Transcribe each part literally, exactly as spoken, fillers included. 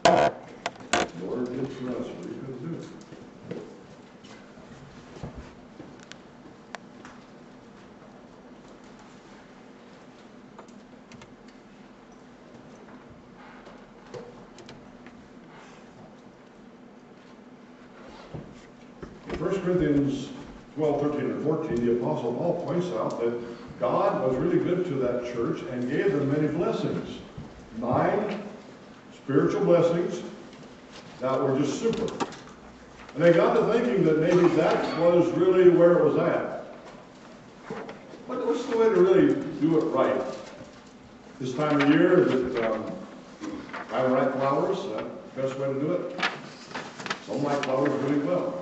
The Lord did for us what he couldn't do. In First Corinthians twelve, thirteen, and fourteen, the Apostle Paul points out that God was really good to that church and gave them many blessings. Nine spiritual blessings that were just super. And they got to thinking that maybe that was really where it was at. But what's the way to really do it right? This time of year, is it um, buy the right flowers? Is that the best way to do it? Some like flowers really well.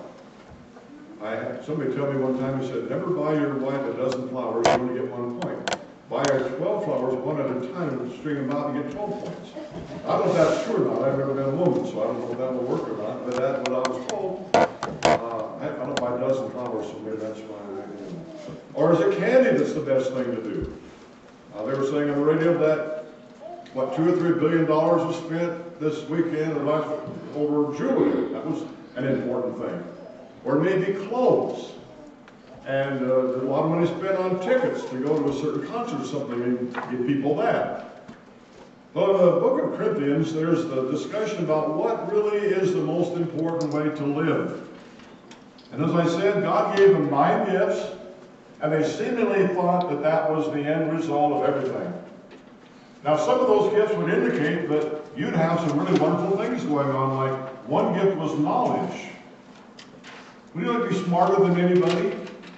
I had somebody tell me one time, he said, never buy your wife a dozen flowers, you only get one point. Buy her twelve flowers one at a time and string them out and get twelve points. I don't know if that's true or not. I've never been a woman, so I don't know if that will work or not, but that's what I was told. Uh, I, I don't buy a dozen flowers, so maybe that's why I didn't. Or is it candy that's the best thing to do? Uh, they were saying on the radio that, what, two or three billion dollars was spent this weekend or last over jewelry. That was an important thing. Or maybe clothes. And uh, there's a lot of money spent on tickets to go to a certain concert or something and give people that. But in the book of Corinthians, there's the discussion about what really is the most important way to live. And as I said, God gave them nine gifts, and they seemingly thought that that was the end result of everything. Now, some of those gifts would indicate that you'd have some really wonderful things going on, like one gift was knowledge. Would you like to be smarter than anybody?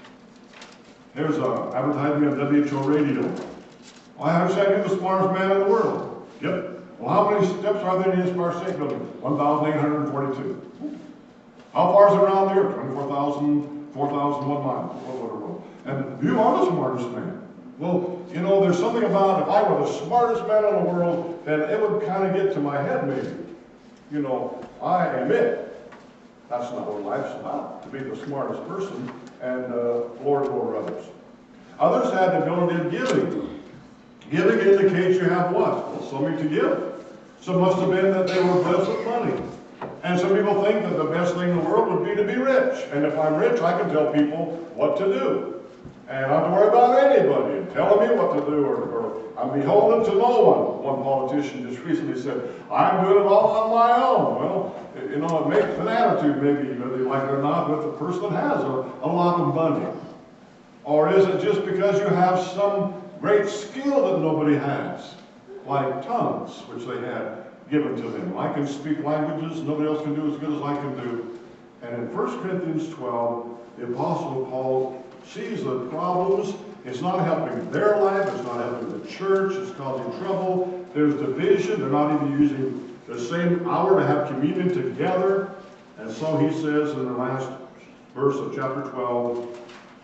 There's an advertisement on W H O radio. Well, I understand you're the smartest man in the world. Yep. Well, how many steps are there in the Empire State Building? one thousand eight hundred forty-two. How far is it around the earth? twenty-four thousand, four thousand one miles. Whatever. And you are the smartest man. Well, you know, there's something about if I were the smartest man in the world, then it would kind of get to my head maybe. You know, I am it. That's not what life's about, to be the smartest person and uh, lord over others. Others had the ability of giving. Giving indicates you have what? Well, something to give. So it must have been that they were blessed with money. And some people think that the best thing in the world would be to be rich. And if I'm rich, I can tell people what to do. And I don't have to worry about anybody telling me what to do, or, or I'm beholden to no one. One politician just recently said, I'm doing it all on my own. Well, you know, it makes an attitude, maybe, whether you like it or not, with the person that has a, a lot of money. Or is it just because you have some great skill that nobody has, like tongues, which they had given to them? I can speak languages nobody else can do as good as I can do. And in First Corinthians twelve, the Apostle Paul sees the problems. It's not helping their life. It's not helping the church. It's causing trouble. There's division. They're not even using the same hour to have communion together. And so he says in the last verse of chapter twelve,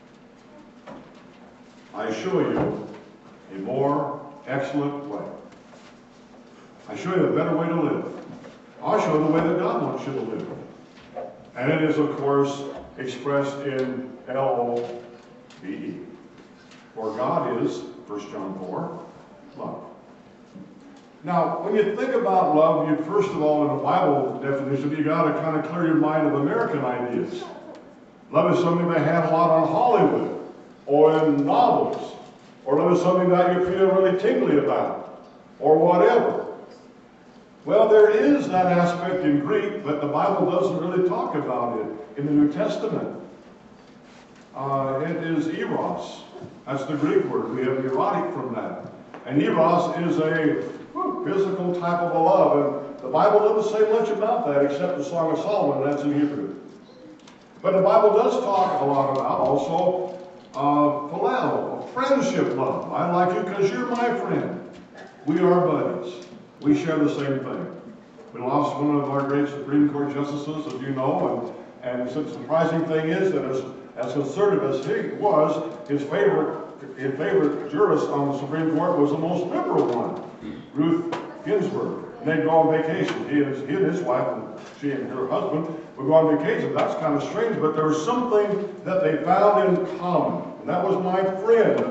I show you a more excellent way. I show you a better way to live. I'll show you the way that God wants you to live. And it is, of course, expressed in L O V E. For God is, First John four, love. Now, when you think about love, you first of all, in the Bible definition, you got to kind of clear your mind of American ideas. Love is something they have a lot on Hollywood, or in novels, or love is something that you feel really tingly about, or whatever. Well, there is that aspect in Greek, but the Bible doesn't really talk about it in the New Testament. Uh, it is eros. That's the Greek word. We have erotic from that. And eros is a whew, physical type of a love. And the Bible doesn't say much about that except the Song of Solomon, and that's in Hebrew. But the Bible does talk a lot about also uh, phileo, a friendship love. I like you because you're my friend. We are buddies. We share the same thing. We lost one of our great Supreme Court justices, as you know, and, and the surprising thing is that as, as conservative as he was, his favorite, his favorite jurist on the Supreme Court was the most liberal one, Ruth Ginsburg. And they'd go on vacation. He and, his, he and his wife, and she and her husband, would go on vacation. That's kind of strange, but there was something that they found in common. And that was my friend.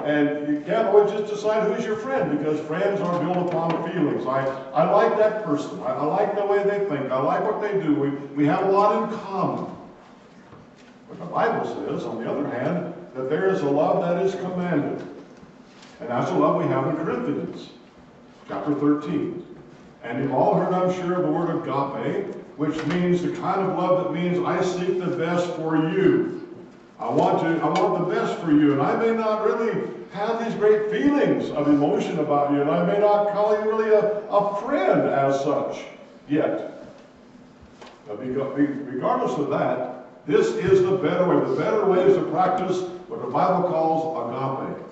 And you can't always just decide who's your friend, because friends are built upon feelings. I, I like that person. I, I like the way they think. I like what they do. We, we have a lot in common. But the Bible says, on the other hand, that there is a love that is commanded. And that's the love we have in Corinthians, chapter thirteen. And you've all heard, I'm sure, of the word agape, which means the kind of love that means I seek the best for you. I want to, I want the best for you, and I may not really have these great feelings of emotion about you, and I may not call you really a, a friend as such yet. But regardless of that, this is the better way. The better way is to practice what the Bible calls agape.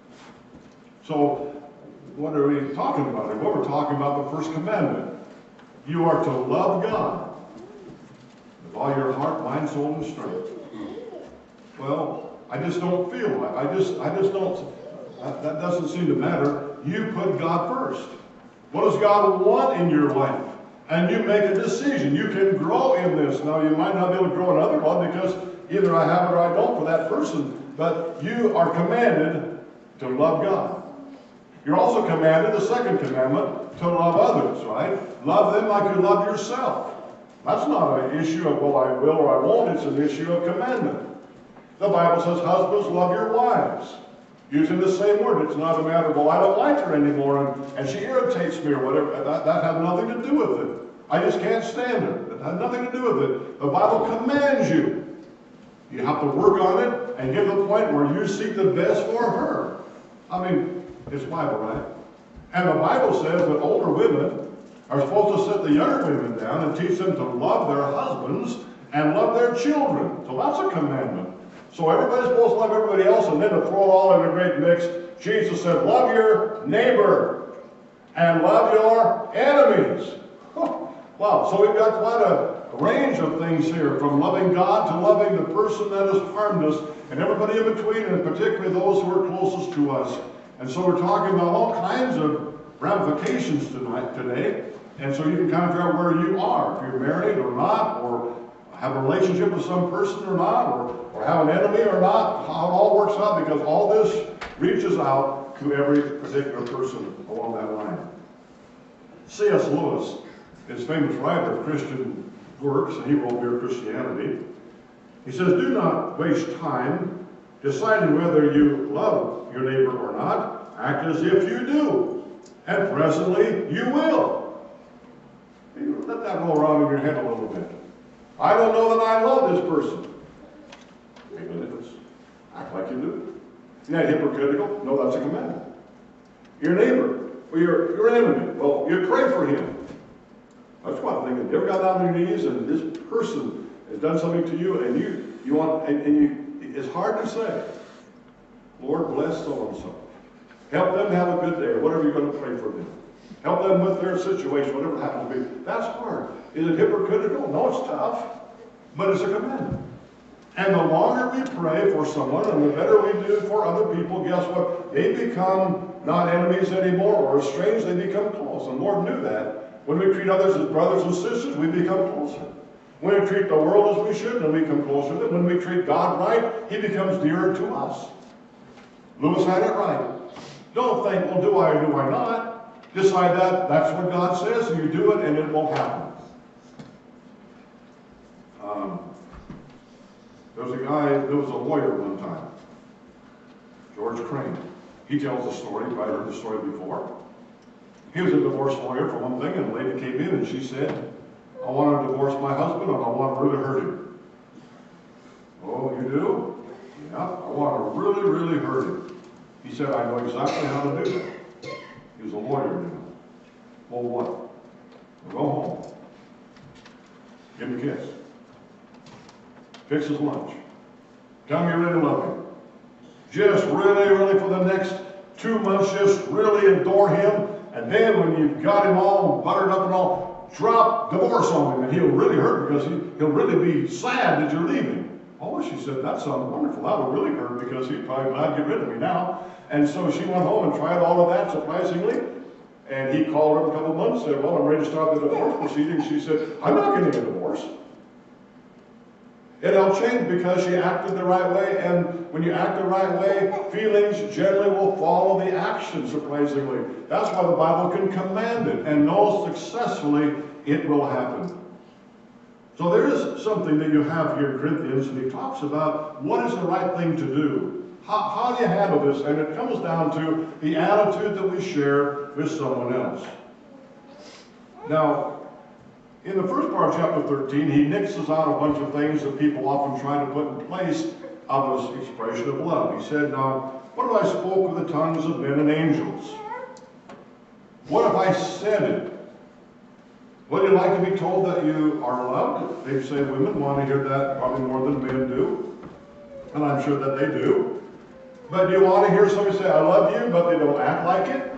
So, what are we talking about here? Well, we're talking about the first commandment. You are to love God with all your heart, mind, soul, and strength. Well, I just don't feel like, I just, I just don't, that, that doesn't seem to matter. You put God first. What does God want in your life? And you make a decision. You can grow in this. Now, you might not be able to grow in other one because either I have it or I don't for that person, but you are commanded to love God. You're also commanded, the second commandment, to love others, right? Love them like you love yourself. That's not an issue of, well, I will or I won't. It's an issue of commandment. The Bible says, husbands, love your wives. Using the same word. It's not a matter of, well, I don't like her anymore, and, and she irritates me or whatever. That, that has nothing to do with it. I just can't stand her. It has nothing to do with it. The Bible commands you. You have to work on it and get to the point where you seek the best for her. I mean, it's Bible, right? And the Bible says that older women are supposed to sit the younger women down and teach them to love their husbands and love their children. So that's a commandment. So everybody's supposed to love everybody else, and then to throw it all in a great mix, Jesus said, love your neighbor and love your enemies. Oh, wow, so we've got quite a range of things here, from loving God to loving the person that has harmed us, and everybody in between, and particularly those who are closest to us. And so we're talking about all kinds of ramifications tonight, today, and so you can kind of figure out where you are, if you're married or not, or have a relationship with some person or not, or, or have an enemy or not, how it all works out, because all this reaches out to every particular person along that line. C S Lewis is a famous writer of Christian works, and he wrote Mere Christianity. He says, do not waste time deciding whether you love your neighbor or not. Act as if you do, and presently you will. You let that roll around in your head a little bit. I don't know that I love this person. Make no difference. Act like you do. You're not hypocritical. No, that's a commandment. Your neighbor, or your, your enemy, well, you pray for him. That's one thing. Have you ever got down on your knees and this person has done something to you, and you, you want, and, and you, it's hard to say, Lord, bless so-and-so. Help them have a good day, or whatever you're going to pray for them. Help them with their situation, whatever it happens to be. That's hard. Is it hypocritical? No, it's tough. But it's a commandment. And the longer we pray for someone, and the better we do for other people, guess what? They become not enemies anymore, or estranged, they become close. And the Lord knew that. When we treat others as brothers and sisters, we become closer. When we treat the world as we should, then we come closer. When we treat God right, he becomes dearer to us. Lewis had it right. Don't think, well, do I or do I not? Decide that that's what God says, and you do it, and it will happen. Um, there was a guy, there was a lawyer one time, George Crane. He tells the story, you've probably heard the story before. He was a divorce lawyer for one thing, and a lady came in and she said, I want to divorce my husband, and I want to really hurt him. Oh, you do? Yeah, I want to really, really hurt him. He said, I know exactly how to do that. He was a lawyer, you know. Well, what? Well, go home. Give him a kiss. Fix his lunch. Tell him you really love him. Just really, really for the next two months, just really adore him. And then when you've got him all buttered up and all, drop divorce on him. And he'll really hurt because he, he'll really be sad that you're leaving. Oh, she said, that sounds wonderful. That would really hurt because he'd probably glad to get rid of me now. And so she went home and tried all of that, surprisingly. And he called her a couple of months and said, well, I'm ready to start the divorce proceedings. She said, I'm not getting a divorce. It'll change because she acted the right way, and when you act the right way, feelings generally will follow the action, surprisingly. That's why the Bible can command it and know successfully it will happen. So there is something that you have here in Corinthians, and he talks about what is the right thing to do. How, how do you handle this? And it comes down to the attitude that we share with someone else. Now, in the first part of chapter thirteen, he nixes out a bunch of things that people often try to put in place of this expression of love. He said, now, what if I spoke with the tongues of men and angels? What if I said it? Would you like to be told that you are loved? They say women want to hear that probably more than men do. And I'm sure that they do. But do you want to hear somebody say, I love you, but they don't act like it?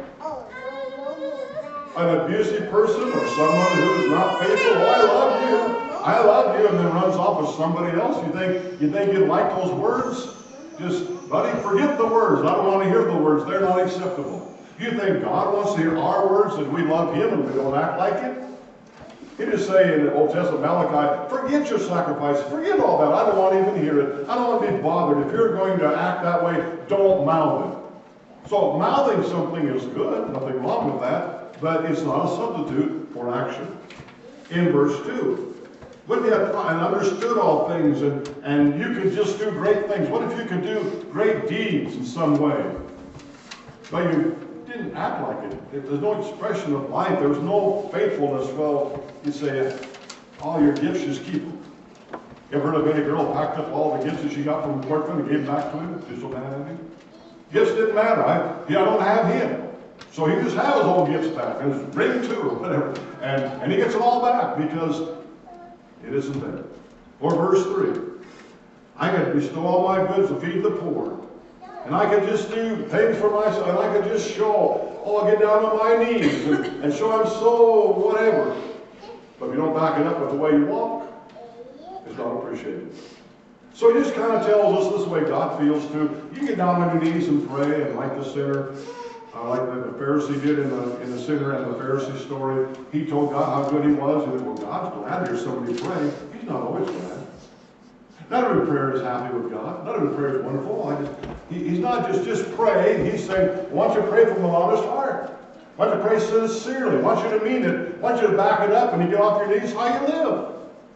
An abusive person or someone who is not faithful, oh, I love you, I love you, and then runs off with somebody else. You think, you think you'd like those words? Just, buddy, forget the words. I don't want to hear the words. They're not acceptable. You think God wants to hear our words and we love him and we don't act like it? He just say in the Old Testament, Malachi, forget your sacrifice, forget all that. I don't want to even hear it. I don't want to be bothered. If you're going to act that way, don't mouth it. So mouthing something is good, nothing wrong with that, but it's not a substitute for action. In verse two, what if you had and understood all things and, and you could just do great things? What if you could do great deeds in some way? But you didn't act like it. If there's no expression of life, there's no faithfulness. Well, you say, all your gifts, just keep them. You ever heard of any girl packed up all the gifts that she got from her boyfriend and gave them back to him? She's so mad at him. Gifts didn't matter. I, yeah, I don't have him. So he just has his old gifts back, and his ring too, or whatever. And, and he gets them all back because it isn't there. Or verse three. I could bestow all my goods to feed the poor. And I could just do things for myself, and I could just show, oh, I'll get down on my knees and, and show I'm so whatever. But if you don't back it up with the way you walk, it's not appreciated. So he just kind of tells us this way God feels too. You get down on your knees and pray, and like the sinner, uh, like the, the Pharisee did in the, in the sinner and the Pharisee story, he told God how good he was. He said, well, God's glad to hear somebody pray. He's not always glad. Not every prayer is happy with God. Not every prayer is wonderful. I just, he, he's not just, just pray. He's saying, I want you to pray from an honest heart. I want you to pray sincerely. I want you to mean it. I want you to back it up and you get off your knees how you live.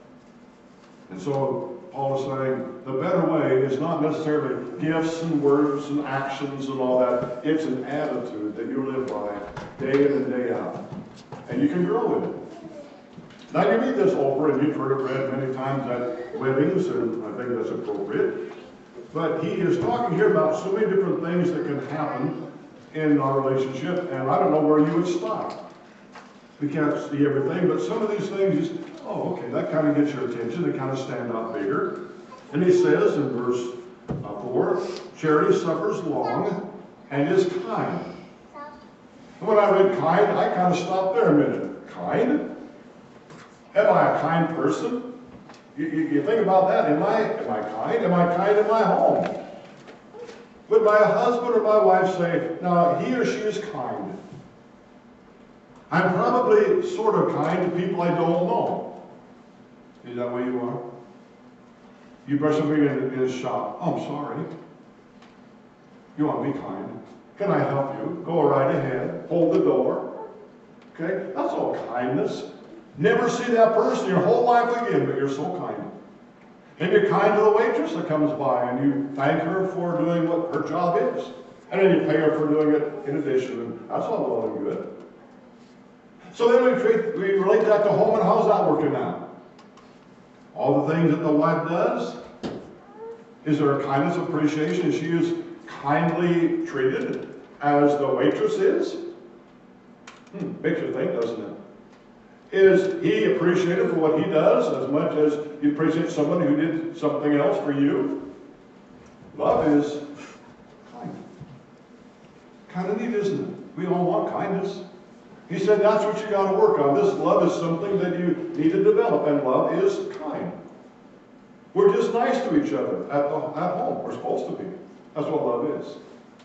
And so Paul is saying the better way is not necessarily gifts and words and actions and all that. It's an attitude that you live by day in and day out. And you can grow in it. Now you read this over, and you've heard it read many times at weddings, and I think that's appropriate. But he is talking here about so many different things that can happen in our relationship, and I don't know where you would stop. We can't see everything, but some of these things, you, oh, okay, that kind of gets your attention. They kind of stand out bigger. And he says in verse uh, four, charity suffers long and is kind. And when I read kind, I kind of stopped there a minute. Kind? Am I a kind person? You, you, you think about that. Am I, am I kind? Am I kind in my home? Would my husband or my wife say, now he or she is kind? I'm probably sort of kind to people I don't know. Is that where you are? You brush something in, in his shop. Oh, I'm sorry. You want to be kind. Can I help you? Go right ahead. Hold the door. Okay? That's all kindness. Never see that person your whole life again, but you're so kind. And you're kind to the waitress that comes by, and you thank her for doing what her job is. And then you pay her for doing it in addition, and that's all well and good. So then we, treat, we relate that to home, and how's that working out? All the things that the wife does, is there a kindness of appreciation? Is she is kindly treated as the waitress is? Hmm, makes you think, doesn't it? Is he appreciated for what he does as much as you appreciate somebody who did something else for you? Love is kind. Kind of neat, isn't it? We all want kindness. He said that's what you got to work on. This love is something that you need to develop, and love is kind. We're just nice to each other at, the, at home. We're supposed to be. That's what love is.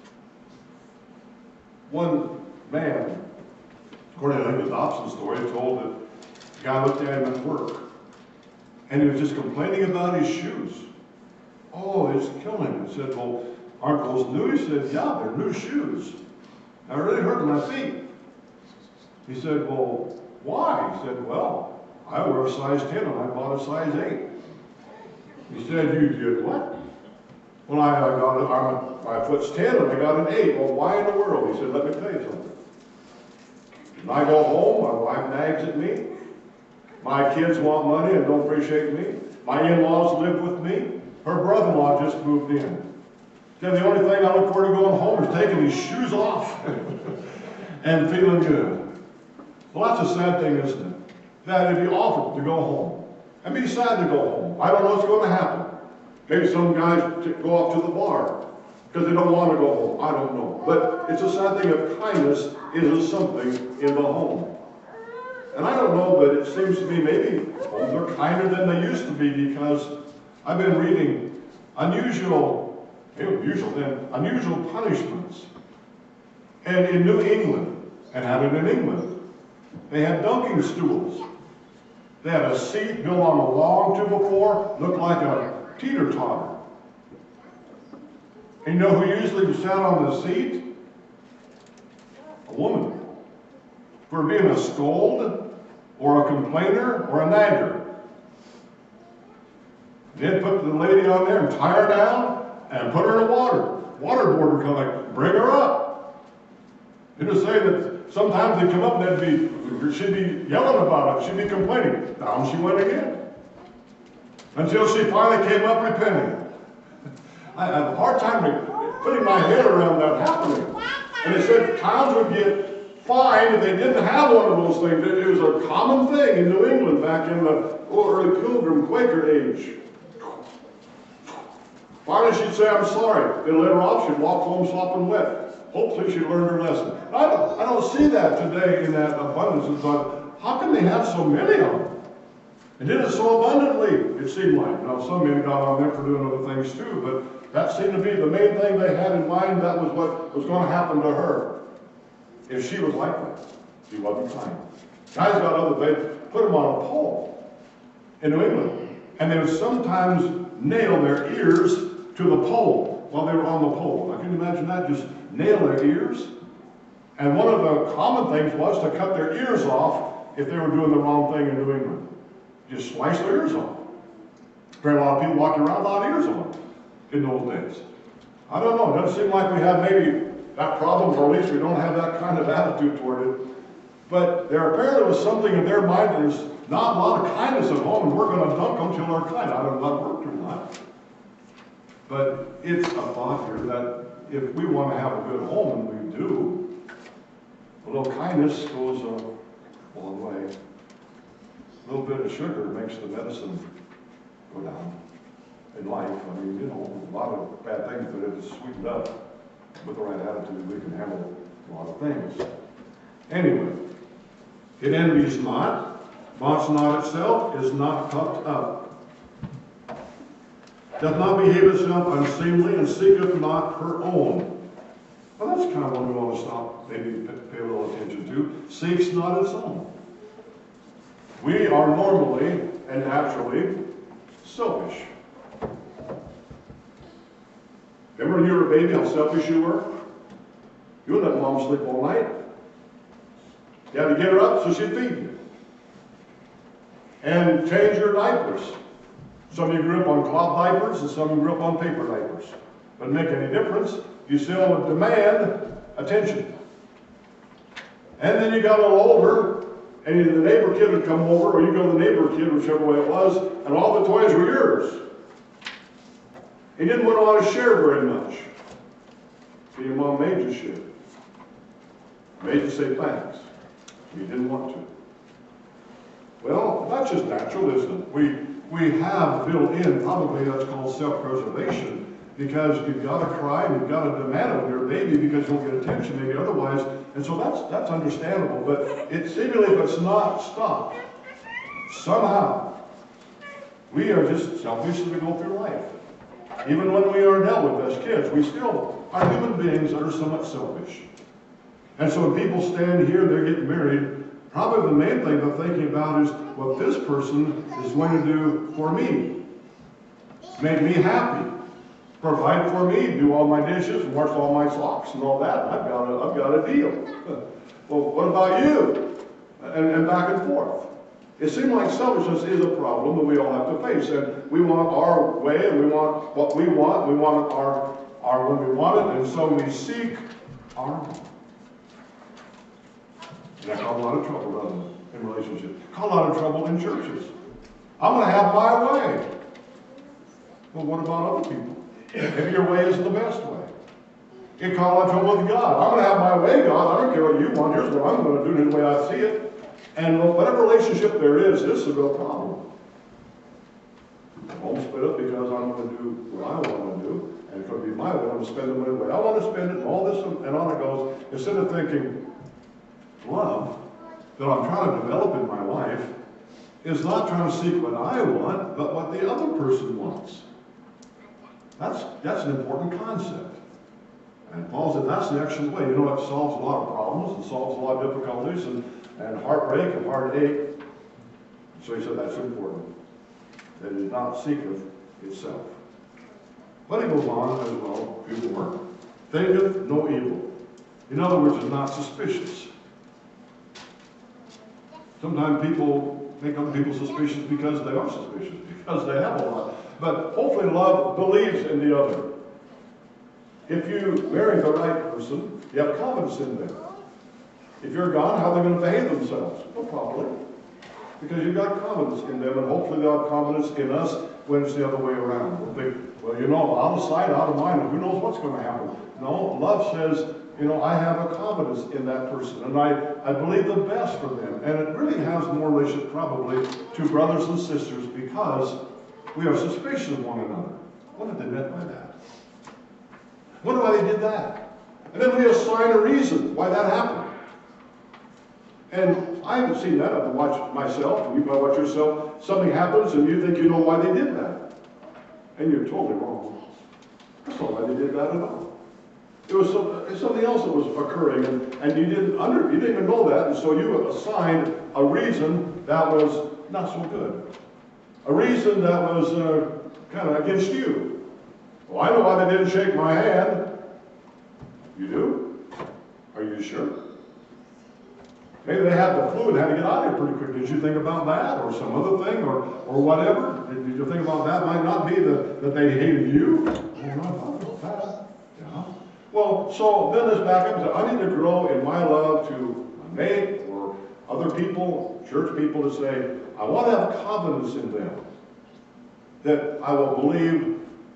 One man, according to the Dobson story, told that the guy looked at him at work. And he was just complaining about his shoes. Oh, it's killing him. I said, well, aren't those new? He said, yeah, they're new shoes. I really hurt my feet. He said, well, why? He said, well, I wear a size ten and I bought a size eight. He said, you did what? Well, I, I got it, I'm, my foot's ten and I got an eight. Well, why in the world? He said, let me tell you something. When I go home, my wife nags at me. My kids want money and don't appreciate me. My in-laws live with me. Her brother-in-law just moved in. Then the only thing I look forward to going home is taking these shoes off and feeling good. Well, that's a sad thing, isn't it? That it'd be awful to go home. And be sad to go home. I don't know what's going to happen. Maybe some guys go off to the bar because they don't want to go home. I don't know. But it's a sad thing if kindness is something in the home. And I don't know, but it seems to me maybe homes are kinder than they used to be, because I've been reading unusual, unusual then, unusual punishments. And in New England, and had it in England, they had dunking stools. They had a seat built on a log to before, looked like a teeter-totter. And you know who usually sat on the seat? A woman. For being a scold, or a complainer, or a nagger. They'd put the lady on there and tie her down and put her in the water. Waterboard would come like, bring her up. It would say that sometimes they'd come up and they'd be, she'd be yelling about it, she'd be complaining. Down she went again. Until she finally came up repenting. I had a hard time putting my head around that happening. And they said towns would get fined if they didn't have one of those things. It was a common thing in New England back in the early Pilgrim Quaker age. Finally she'd say, I'm sorry. They'd let her off, she'd walk home sopping wet. Hopefully she learned her lesson. I don't, I don't see that today in that abundance. But how can they have so many of them? And did it so abundantly, it seemed like. Now some men got on them for doing other things too, but that seemed to be the main thing they had in mind. That was what was going to happen to her. If she was like that, she wasn't kind. Guys got other, they put them on a pole in New England, and they would sometimes nail their ears to the pole while they were on the pole. Now, can you imagine that? Just nail their ears? And one of the common things was to cut their ears off if they were doing the wrong thing in New England. Just slice their ears off. Very a lot of people walking around without ears on in those days. I don't know. It doesn't seem like we have maybe that problem, or at least we don't have that kind of attitude toward it. But there apparently was something in their mind. There's not a lot of kindness at home, and we're going to dunk them till they're kind. I don't know if that worked or not. But it's a thought here that if we want to have a good home, and we do, a little kindness goes a long way. A little bit of sugar makes the medicine go down in life. I mean, you know, a lot of bad things, but if it's sweetened up with the right attitude, we can handle a lot of things. Anyway, it envies not, vaunts not itself, is not puffed up, doth not behave itself unseemly, and seeketh not her own. Well, that's kind of one we want to stop, maybe pay a little attention to. Seeks not its own. We are normally and naturally selfish. Remember when you were a baby, how selfish you were? You wouldn't let mom sleep all night. You had to get her up so she'd feed you. And change your diapers. Some of you grew up on cloth diapers, and some of you grew up on paper diapers. Doesn't make any difference. You still would demand attention. And then you got a little older, and the neighbor kid would come over, or you go to the neighbor kid, whichever way it was, and all the toys were yours. He didn't want to share very much. So your mom made you share. Made you say thanks. You didn't want to. Well, that's just natural, isn't it? We, we have built in, probably that's called self-preservation, because you've got to cry and you've got to demand it when you're a baby because you won't get attention maybe otherwise. And so that's, that's understandable. But it seemingly, if it's not stopped, somehow, we are just selfish as we go through life. Even when we are dealt with as kids, we still are human beings that are somewhat selfish. And so when people stand here and they're getting married, Probably the main thing they're thinking about is what this person is going to do for me. Make me happy. Provide for me, do all my dishes, wash all my socks and all that. I've got a, I've got a deal. Well, what about you? And, and back and forth. It seems like selfishness is a problem that we all have to face. And we want our way, and we want what we want. We want our, our when we want it, and so we seek our own. And that causes a lot of trouble, doesn't it, in relationships? Causes a lot of trouble in churches. I'm going to have my way. Well, what about other people? Maybe your way isn't the best way. It causes a lot of trouble with God. I'm going to have my way, God. I don't care what you want. Here's what I'm going to do the way I see it. And whatever relationship there is, this is a real problem. I won't split it because I'm going to do what I want to do. And it's going to be my way. I'm going to spend it the way I want to spend it, and all this, and on it goes. Instead of thinking, love that I'm trying to develop in my life is not trying to seek what I want, but what the other person wants. That's, that's an important concept. And Paul said that's the actual way. You know, it solves a lot of problems, it solves a lot of difficulties, and, and heartbreak and heartache. So he said that's important. That it not seeketh itself. But he goes on as well, few more. Thinketh no evil. In other words, is not suspicious. Sometimes people make other people suspicious because they are suspicious, because they have a lot. But hopefully love believes in the other. If you marry the right person, you have confidence in them. If you're gone, how are they going to behave themselves? Well, probably. Because you've got confidence in them, and hopefully they'll have confidence in us when it's the other way around. We'll think, well, you know, out of sight, out of mind, who knows what's going to happen? No, love says, you know, I have a confidence in that person, and I, I believe the best for them. And it really has more relation probably to brothers and sisters because we are suspicious of one another. What did they mean by that? Wonder why they did that. And then we assign a reason why that happened. And I haven't seen that. I've watched myself, and you might watch yourself. Something happens, and you think you know why they did that. And you're totally wrong. That's not why they did that at all. It was some, something else that was occurring, and, and you didn't under, you didn't even know that, and so you assigned a reason that was not so good. A reason that was uh, kind of against you. Well, I know why they didn't shake my hand. You do? Are you sure? Maybe they had the flu and had to get out of here pretty quick. Did you think about that, or some other thing, or or whatever? Did, did you think about that? Might not be the, that they hated you. Oh, no, about that. Yeah. Well, so then let's back up and say, I need to grow in my love to my mate or other people, church people, to say, I want to have confidence in them that I will believe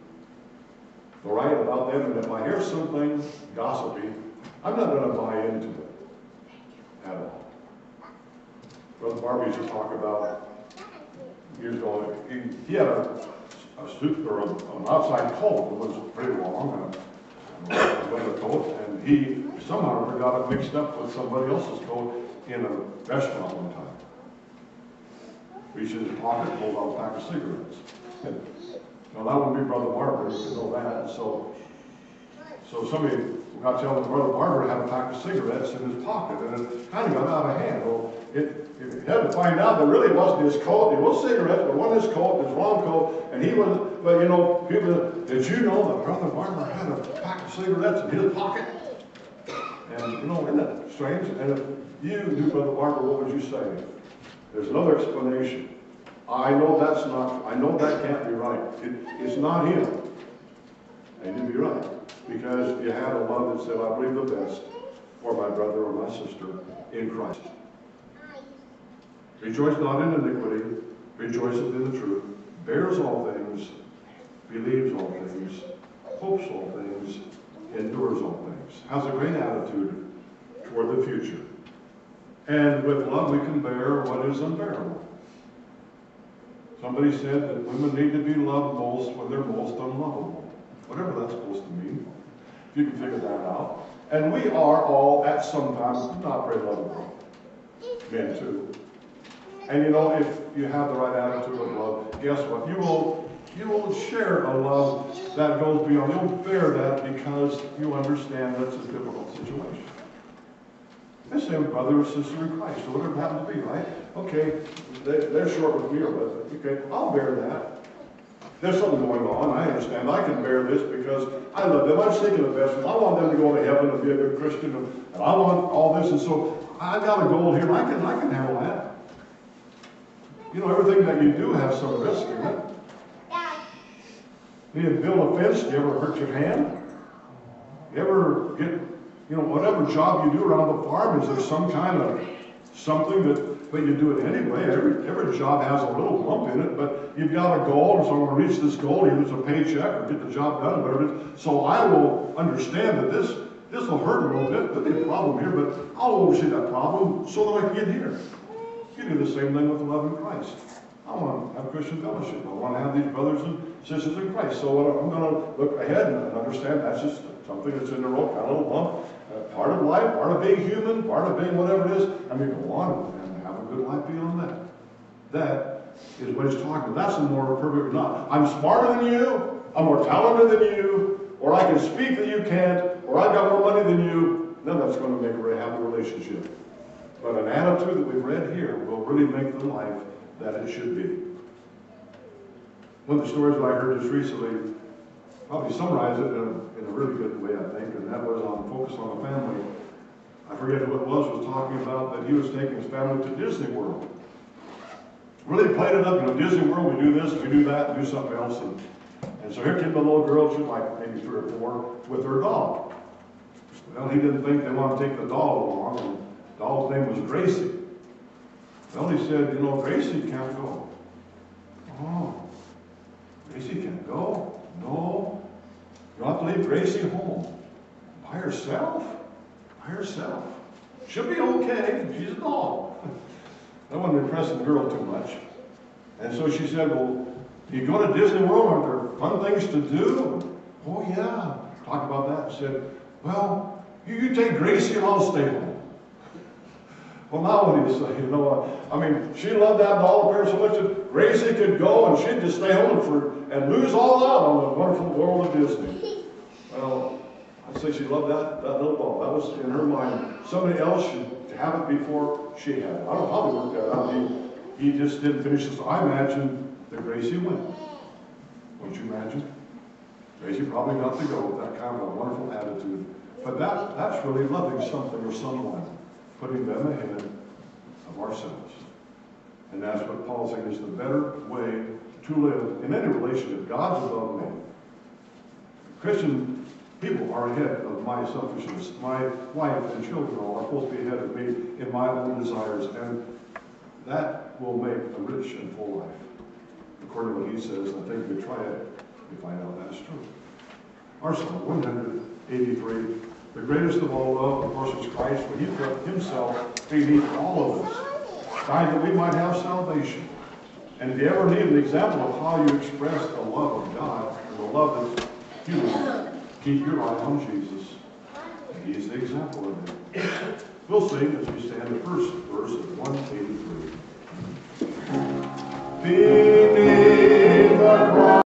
the right about them, and if I hear something gossipy, I'm not going to buy into it at all. Brother Barbie used to talk about years ago. He, he had a, a suit or a, an outside coat that was pretty long, a, a winter coat, and he somehow got it mixed up with somebody else's coat in a restaurant one time. Reached in his pocket, pulled out a pack of cigarettes. Now that wouldn't be Brother Barber, you could know that. So, so somebody got telling Brother Barber had a pack of cigarettes in his pocket, and it kind of got out of hand. Well, it, it had to find out that really wasn't his coat. It was cigarettes, but it wasn't his coat, his wrong coat, and he was. But you know, people, did you know that Brother Barber had a pack of cigarettes in his pocket? And you know, isn't that strange? And if you knew Brother Barber, what would you say? There's another explanation. I know that's not, I know that can't be right. It, it's not him. And you'd be right. Because you had a love that said, I believe the best for my brother or my sister in Christ. Rejoice not in iniquity, rejoiceth in the truth, bears all things, believes all things, hopes all things, endures all things. Has a great attitude toward the future. And with love we can bear what is unbearable. Somebody said that women need to be loved most when they're most unlovable. Whatever that's supposed to mean. If you can figure that out. And we are all, at some time, not very lovable. Men too. And you know, if you have the right attitude of love, guess what? You will, you will share a love that goes beyond. You'll bear that because you understand that's a difficult situation. The same brother or sister in Christ, or whatever it happens to be, right? Okay, they, they're short with me or with it. Okay, I'll bear that. There's something going on. I understand. I can bear this because I love them. I'm seeking the best. I want them to go to heaven and be a good Christian, and, and I want all this. And so I've got a goal here. I can, I can handle that. You know, everything that you do has some risk in it. You build a fence. Do you ever hurt your hand? You ever get, you know, whatever job you do around the farm, is there some kind of something that, but you do it anyway. Every, every job has a little lump in it, but you've got a goal, and so I'm going to reach this goal, either it's a paycheck or get the job done, whatever it is. So I will understand that this, this will hurt a little bit. There'll be a problem here, but I'll oversee that problem so that I can get here. You do the same thing with the love in Christ. I want to have Christian fellowship. I want to have these brothers and sisters in Christ. So I'm going to look ahead and understand that's just something that's in the road, kind of a little bump. Uh, part of life, part of being human, part of being whatever it is. I mean, go on and have a good life beyond that. That is what he's talking about. That's the more perfect not. I'm smarter than you, I'm more talented than you, or I can speak that you can't, or I've got more money than you. None of that's going to make a very happy relationship. But an attitude that we've read here will really make the life that it should be. One of the stories that I heard just recently probably summarize it in a, in a really good way, I think, and that was on Focus on the Family. I forget who it was, was talking about that he was taking his family to Disney World. Really played it up, you know, Disney World, we do this, we do that, we do something else. And, and so here came the little girl, she was like maybe three or four, with her doll. Well, he didn't think they wanted to take the doll along, and the doll's name was Gracie. Well, he said, you know, Gracie can't go. Oh, Gracie can't go? No. You have to leave Gracie home. By herself? By herself. She'll be okay. She's a doll. That wasn't impressing the girl too much. And so she said, well, you go to Disney World, are there fun things to do? Oh, yeah. Talk about that. She said, well, you, you take Gracie and I'll stay home. Well, now what do you say? You know, I mean, she loved that doll of hers so much that Gracie could go and she'd just stay home for, and lose all out on the wonderful world of Disney. Well, I'd say she loved that, that little doll. That was in her mind. Somebody else should have it before she had it. I don't know how they worked that out. He, he just didn't finish this. I imagine that Gracie went. Wouldn't you imagine? Gracie probably got to go with that kind of a wonderful attitude. But that, that's really loving something or someone, putting them ahead of ourselves. And that's what Paul's saying is the better way to live in any relationship. God's above me. Christian people are ahead of my selfishness. My wife and children all are supposed to be ahead of me in my own desires. And that will make a rich and full life. According to what he says, and I think if we try it, we find out that's true. Our Psalm one hundred eighty-three. The greatest of all love, of course, is Christ, for he put himself beneath all of us, died that we might have salvation. And if you ever need an example of how you express the love of God, or the love that's human, keep your eye on Jesus. And he's the example of it. We'll sing as we stand the first verse of one eighty-three. Beneath the